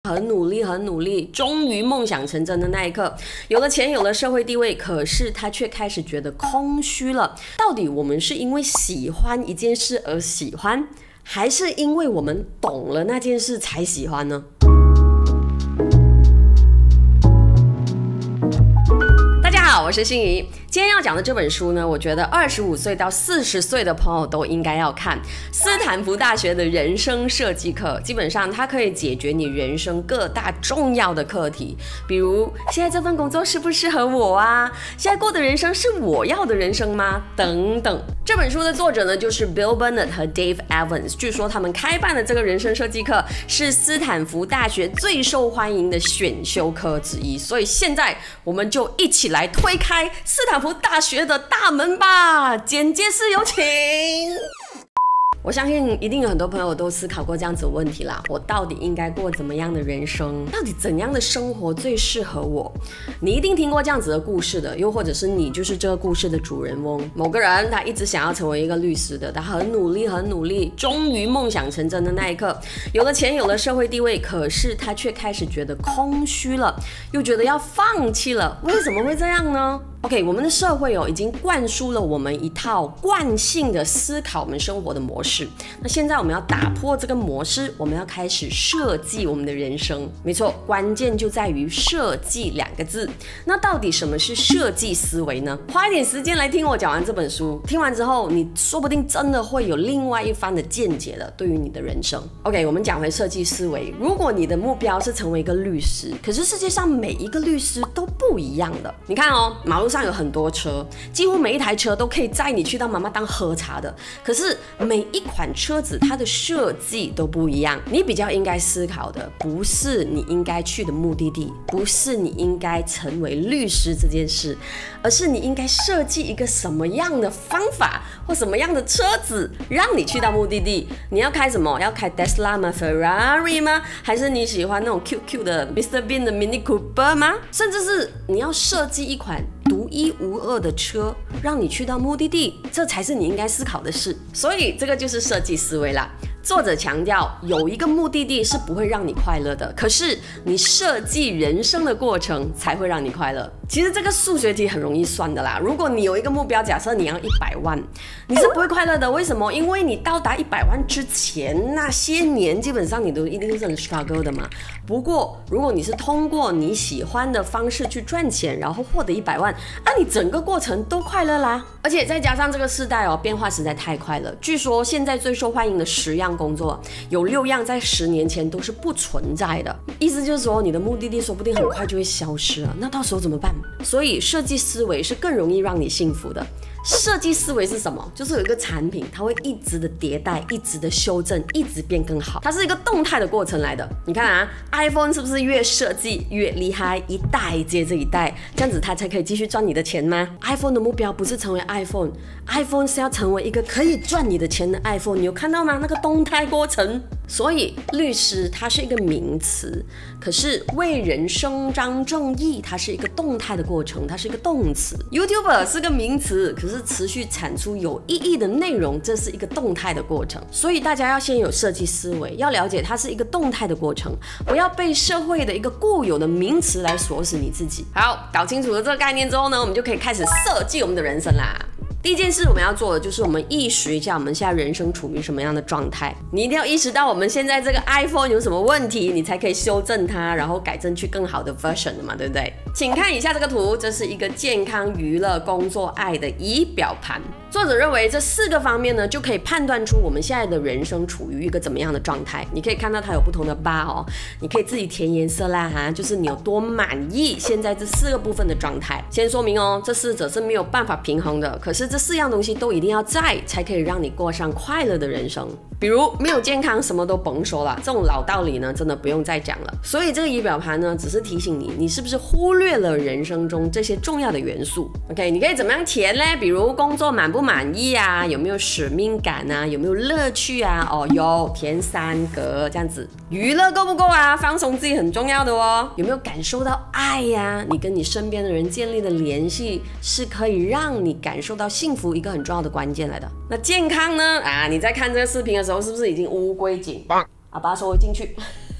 很努力，很努力，终于梦想成真的那一刻，有了钱，有了社会地位，可是他却开始觉得空虚了。到底我们是因为喜欢一件事而喜欢，还是因为我们懂了那件事才喜欢呢？大家好，我是心怡。今天要讲的这本书呢，我觉得25岁到40岁的朋友都应该要看。斯坦福大学的人生设计课，基本上它可以解决你人生各大重要的课题，比如现在这份工作适不适合我啊？现在过的人生是我要的人生吗？等等。这本书的作者呢，就是 Bill Burnett 和 Dave Evans。据说他们开办的这个人生设计课是斯坦福大学最受欢迎的选修课之一，所以现在我们就一起来推开斯坦福大学的大门吧！简介是有请。我相信一定有很多朋友都思考过这样子的问题啦，我到底应该过怎么样的人生？到底怎样的生活最适合我？你一定听过这样子的故事的，又或者是你就是这个故事的主人翁。某个人他一直想要成为一个律师的，他很努力，很努力，终于梦想成真的那一刻，有了钱，有了社会地位，可是他却开始觉得空虚了，又觉得要放弃了。为什么会这样呢？OK， 我们的社会已经灌输了我们一套惯性的思考我们生活的模式。那现在我们要打破这个模式，我们要开始设计我们的人生。没错，关键就在于设计2个字。那到底什么是设计思维呢？花一点时间来听我讲完这本书，听完之后，你说不定真的会有另外一番的见解的，对于你的人生。OK， 我们讲回设计思维。如果你的目标是成为一个律师，可是世界上每一个律师都不一样的。你看哦，马路上有很多车，几乎每一台车都可以载你去到妈妈档喝茶的，可是每一款车子它的设计都不一样。你比较应该思考的不是你应该去的目的地，不是你应该成为律师这件事，而是你应该设计一个什么样的方法或什么样的车子让你去到目的地。你要开什么？要开 Tesla 吗？ Ferrari 吗？还是你喜欢那种 QQ 的 Mr. Bean 的 Mini Cooper 吗？甚至是你要设计一款独一无二的车，让你去到目的地，这才是你应该思考的事。所以这个就是设计思维啦。作者强调，有一个目的地是不会让你快乐的，可是你设计人生的过程才会让你快乐。其实这个数学题很容易算的啦。如果你有一个目标，假设你要100万，你是不会快乐的。为什么？因为你到达100万之前那些年，基本上你都一定是很 struggle 的嘛。不过，如果你是通过你喜欢的方式去赚钱，然后获得100万，你整个过程都快乐啦。而且再加上这个世代变化实在太快了。据说现在最受欢迎的10样工作，有6样在10年前都是不存在的。意思就是说，你的目的地说不定很快就会消失了，那到时候怎么办？所以设计思维是更容易让你幸福的。设计思维是什么？就是有一个产品，它会一直的迭代，一直的修正，一直变更好。它是一个动态的过程来的。你看啊 ，iPhone 是不是越设计越厉害，一代接着一代，这样子它才可以继续赚你的钱吗 ？iPhone 的目标不是成为 iPhone 是要成为一个可以赚你的钱的 iPhone。你有看到吗？那个动态过程。所以律师它是一个名词，可是为人伸张正义它是一个动态的过程，它是一个动词。YouTuber 是个名词，可是持续产出有意义的内容，这是一个动态的过程。所以大家要先有设计思维，要了解它是一个动态的过程，不要被社会的一个固有的名词来锁死你自己。好，搞清楚了这个概念之后呢，我们就可以开始设计我们的人生啦。第一件事我们要做的就是我们意识一下我们现在人生处于什么样的状态。你一定要意识到我们现在这个 iPhone 有什么问题，你才可以修正它，然后改正去更好的 version 的嘛，对不对？请看以下这个图，这是一个健康、娱乐、工作、爱的仪表盘。作者认为这4个方面呢，就可以判断出我们现在的人生处于一个怎么样的状态。你可以看到它有不同的 bar 哦，你可以自己填颜色啦哈，就是你有多满意现在这4个部分的状态。先说明哦，这4者是没有办法平衡的，可是这4样东西都一定要在，才可以让你过上快乐的人生。比如没有健康，什么都甭说了，这种老道理呢，真的不用再讲了。所以这个仪表盘呢，只是提醒你，你是不是忽略了人生中这些重要的元素。OK， 你可以怎么样填呢？比如工作满不满意啊？有没有使命感啊？有没有乐趣啊？哦，有，填3格这样子。娱乐够不够啊？放松自己很重要的哦。有没有感受到爱呀？你跟你身边的人建立的联系，是可以让你感受到幸福一个很重要的关键来的。那健康呢？你在看这个视频的时候，是不是已经乌龟颈？把手进去。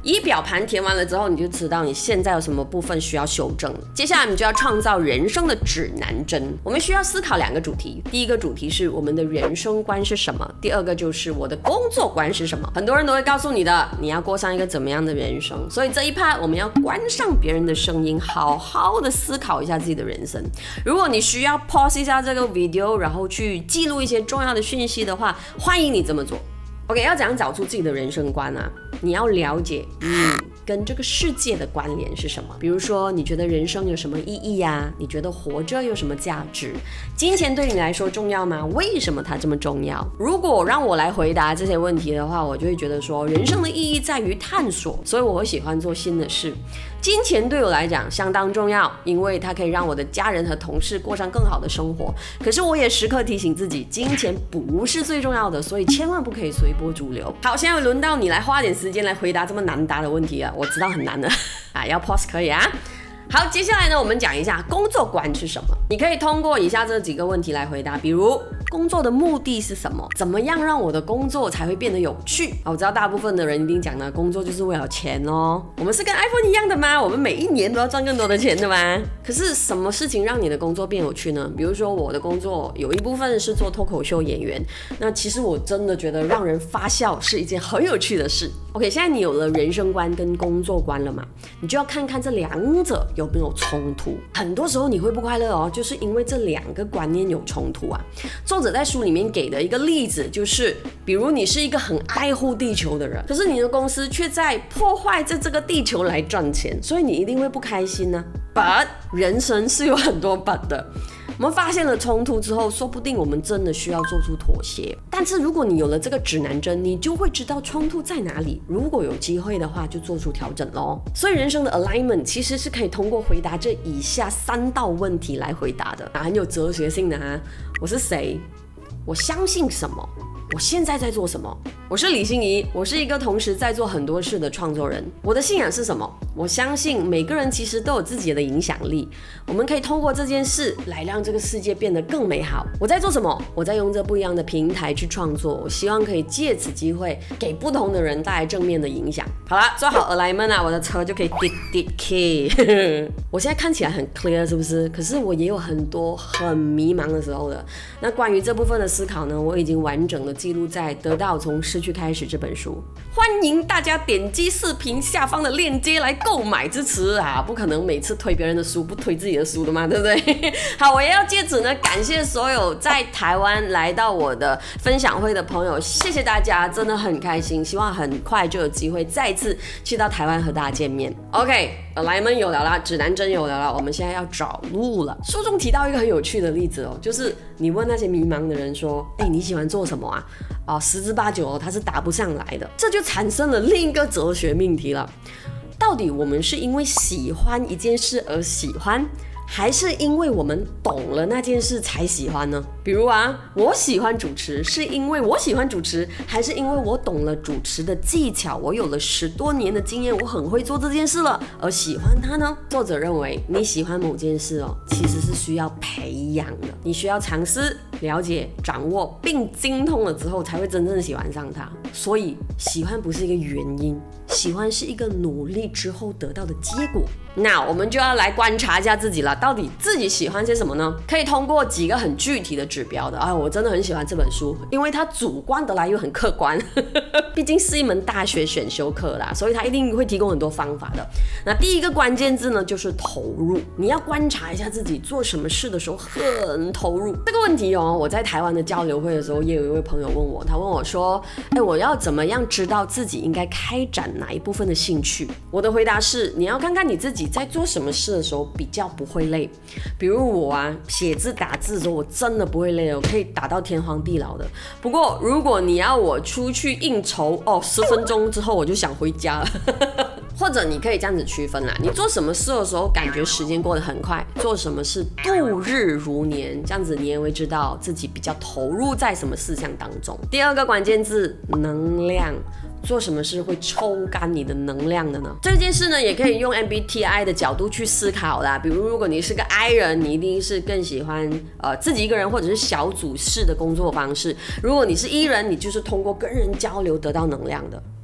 仪表盘填完了之后，你就知道你现在有什么部分需要修正。接下来你就要创造人生的指南针。我们需要思考2个主题，第一个主题是我们的人生观是什么，第二个就是我的工作观是什么。很多人都会告诉你的，你要过上一个怎么样的人生。所以这一 part 我们要关上别人的声音，好好的思考一下自己的人生。如果你需要 pause 一下这个 video， 然后去记录一些重要的讯息的话，欢迎你这么做。OK， 要怎样找出自己的人生观啊？你要了解跟这个世界的关联是什么。比如说，你觉得人生有什么意义啊？你觉得活着有什么价值？金钱对你来说重要吗？为什么它这么重要？如果让我来回答这些问题的话，我就会觉得说，人生的意义在于探索，所以我会喜欢做新的事。金钱对我来讲相当重要，因为它可以让我的家人和同事过上更好的生活。可是我也时刻提醒自己，金钱不是最重要的，所以千万不可以随波逐流。好，现在轮到你来花点时间来回答这么难答的问题了，我知道很难的要 pause 可以啊。好，接下来呢，我们讲一下工作观是什么。你可以通过以下这几个问题来回答，比如工作的目的是什么？怎么样让我的工作才会变得有趣？我知道大部分的人一定讲的工作就是为了钱哦。我们是跟 iPhone 一样的吗？我们每一年都要赚更多的钱的吗？可是什么事情让你的工作变有趣呢？比如说我的工作有一部分是做脱口秀演员，那其实我真的觉得让人发笑是一件很有趣的事。OK， 现在你有了人生观跟工作观了嘛？你就要看看这2者有没有冲突。很多时候你会不快乐哦，就是因为这2个观念有冲突啊。作者在书里面给的一个例子就是，比如你是一个很爱护地球的人，可是你的公司却在破坏这个地球来赚钱，所以你一定会不开心呢。But 人生是有很多 but 的。我们发现了冲突之后，说不定我们真的需要做出妥协。但是如果你有了这个指南针，你就会知道冲突在哪里。如果有机会的话，就做出调整咯。所以人生的 alignment 其实是可以通过回答这以下3道问题来回答的，很有哲学性的啊。我是谁？我相信什么？我现在在做什么？我是李欣怡，我是一个同时在做很多事的创作人。我的信仰是什么？我相信每个人其实都有自己的影响力，我们可以通过这件事来让这个世界变得更美好。我在做什么？我在用这不一样的平台去创作，我希望可以借此机会给不同的人带来正面的影响。好啦，做好 alignment 啊，我的车就可以滴 key 我现在看起来很 clear 是不是？可是我也有很多很迷茫的时候的。那关于这部分的思考呢，我已经完整的记录在《得到从失去开始》这本书。欢迎大家点击视频下方的链接来购买支持啊！不可能每次推别人的书不推自己的书的嘛，对不对？好，我也要借此呢感谢所有在台湾来到我的分享会的朋友，谢谢大家，真的很开心，希望很快就有机会再次去到台湾和大家见面。OK，alignment 有了啦，指南针有了啦，我们现在要找路了。书中提到一个很有趣的例子哦，就是你问那些迷茫的人说，你喜欢做什么啊？10之8九他是答不上来的，这就产生了另一个哲学命题了。到底我们是因为喜欢一件事而喜欢，还是因为我们懂了那件事才喜欢呢？比如我喜欢主持，是因为我喜欢主持，还是因为我懂了主持的技巧，我有了10多年的经验，我很会做这件事了，而喜欢它呢？作者认为，你喜欢某件事其实是需要培养的，你需要尝试、了解、掌握并精通了之后，才会真正喜欢上它。所以，喜欢不是一个原因，喜欢是一个努力之后得到的结果。那我们就要来观察一下自己了，到底自己喜欢些什么呢？可以通过几个很具体的指标的。我真的很喜欢这本书，因为它主观的来又很客观，毕竟是一门大学选修课啦，所以它一定会提供很多方法的。那第一个关键字呢，就是投入。你要观察一下自己做什么事的时候很投入。这个问题我在台湾的交流会的时候，也有一位朋友问我，他问我说，我要怎么样知道自己应该开展哪一部分的兴趣？我的回答是，你要看看你自己在做什么事的时候比较不会累。比如我写字打字的时候，我真的不会累，我可以打到天荒地老的。不过如果你要我出去应酬，10分钟之后我就想回家了。或者你可以这样子区分啦，你做什么事的时候感觉时间过得很快，做什么事度日如年，这样子你也会知道自己比较投入在什么事项当中。第二个关键字，能量。做什么事会抽干你的能量的呢？这件事呢，也可以用 MBTI 的角度去思考啦。比如，如果你是个 I 人，你一定是更喜欢自己一个人或者是小组式的工作方式；如果你是 E 人，你就是通过跟人交流得到能量的。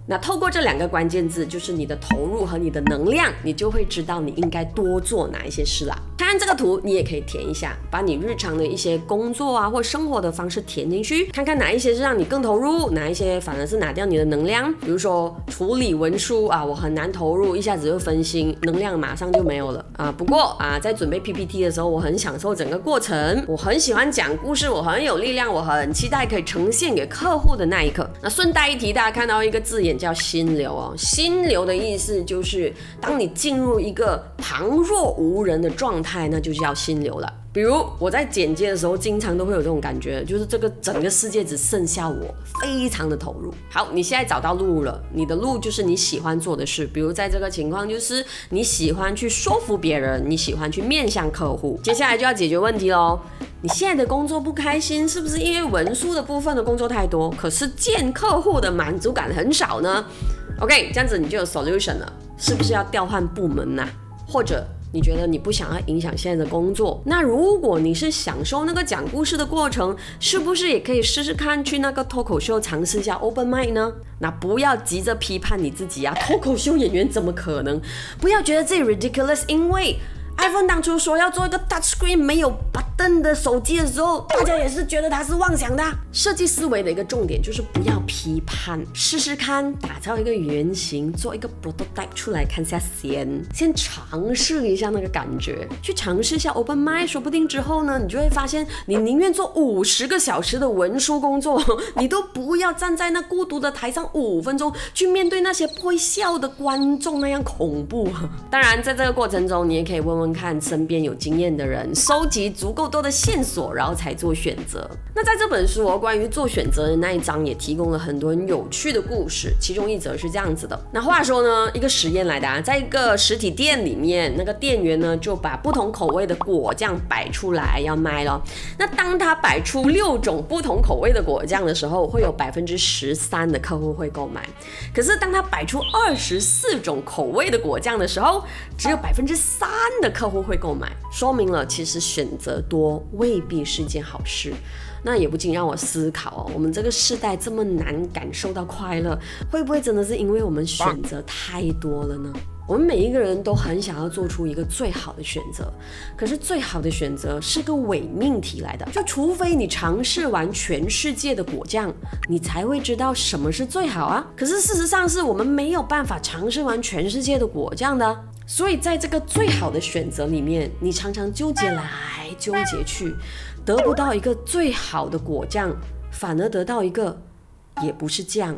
那透过这2个关键字，就是你的投入和你的能量，你就会知道你应该多做哪一些事啦。看看这个图，你也可以填一下，把你日常的一些工作啊或生活的方式填进去，看看哪一些是让你更投入，哪一些反而是拿掉你的能量。比如说处理文书啊，我很难投入，一下子就分心，能量马上就没有了啊。不过啊，在准备 PPT 的时候，我很享受整个过程，我很喜欢讲故事，我很有力量，我很期待可以呈现给客户的那一刻。那顺带一提，大家看到一个字眼叫心流哦，心流的意思就是当你进入一个旁若无人的状态，那就叫心流了。比如我在剪接的时候，经常都会有这种感觉，就是这个整个世界只剩下我，非常的投入。好，你现在找到路了，你的路就是你喜欢做的事。比如在这个情况，就是你喜欢去说服别人，你喜欢去面向客户。接下来就要解决问题咯。你现在的工作不开心，是不是因为文书的部分的工作太多，可是见客户的满足感很少呢？ OK， 这样子你就有 solution 了，是不是要调换部门啊？或者你觉得你不想要影响现在的工作，那如果你是享受那个讲故事的过程，是不是也可以试试看去那个脱口秀尝试一下 open mic 呢？那不要急着批判你自己啊，脱口秀演员怎么可能？不要觉得自己 ridiculous， 因为 iPhone 当初说要做一个 touch screen 没有 button 的手机的时候，大家也是觉得它是妄想的。设计思维的一个重点就是不要批判，试试看打造一个原型，做一个 prototype 出来看下先尝试一下那个感觉，去尝试一下 open mic， 说不定之后呢，你就会发现你宁愿做50个小时的文书工作，你都不要站在那孤独的台上5分钟去面对那些不会笑的观众，那样恐怖。当然在这个过程中，你也可以问问看身边有经验的人，收集足够多的线索，然后才做选择。那在这本书关于做选择的那一章也提供了很多很有趣的故事，其中一则是这样子的。那话说呢，一个实验来的啊，在一个实体店里面，那个店员呢就把不同口味的果酱摆出来要卖咯。那当他摆出6种不同口味的果酱的时候，会有13%的客户会购买。可是当他摆出24种口味的果酱的时候，只有3%的客户会购买，说明了其实选择多未必是件好事。那也不禁让我思考我们这个世代这么难感受到快乐，会不会真的是因为我们选择太多了呢？我们每一个人都很想要做出一个最好的选择，可是最好的选择是个伪命题来的，就除非你尝试完全世界的果酱，你才会知道什么是最好啊。可是事实上是我们没有办法尝试完全世界的果酱的，所以在这个最好的选择里面，你常常纠结来纠结去，得不到一个最好的果酱，反而得到一个也不是酱。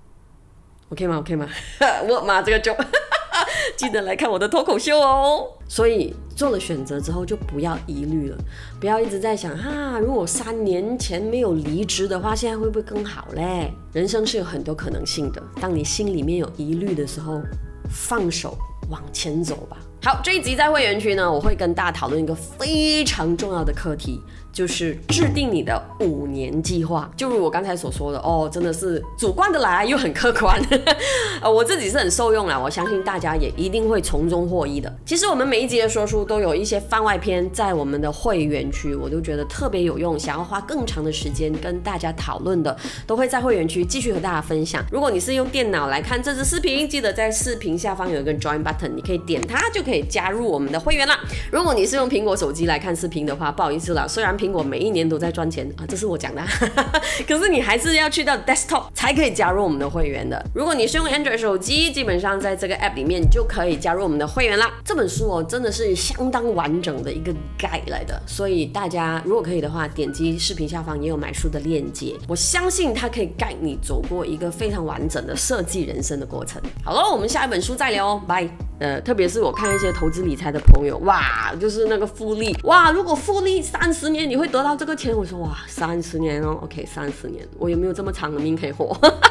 OK 吗 OK 吗我妈这个就记得来看我的脱口秀哦。所以做了选择之后就不要疑虑了，不要一直在想如果3年前没有离职的话，现在会不会更好嘞？人生是有很多可能性的，当你心里面有疑虑的时候，放手往前走吧。好，这一集在会员区呢，我会跟大家讨论一个非常重要的课题，就是制定你的5年计划。就如我刚才所说的真的是主观的来又很客观我自己是很受用啦，我相信大家也一定会从中获益的。其实我们每一集的说书都有一些番外篇在我们的会员区，我都觉得特别有用，想要花更长的时间跟大家讨论的，都会在会员区继续和大家分享。如果你是用电脑来看这支视频，记得在视频下方有一个 Join Button， 你可以点它就可以加入我们的会员啦。如果你是用苹果手机来看视频的话，不好意思啦，虽然苹果每一年都在赚钱这是我讲的可是你还是要去到 desktop 才可以加入我们的会员的。如果你是用 Android 手机，基本上在这个 app 里面就可以加入我们的会员啦。这本书真的是相当完整的一个 guide 来的，所以大家如果可以的话，点击视频下方也有买书的链接，我相信它可以 guide 你走过一个非常完整的设计人生的过程。好了，我们下一本书再聊哦，拜。特别是我看一些投资理财的朋友，哇，就是那个复利，哇，如果复利30年你会得到这个钱，我说哇，30年哦 ，OK， 30年，我有没有这么长的命可以活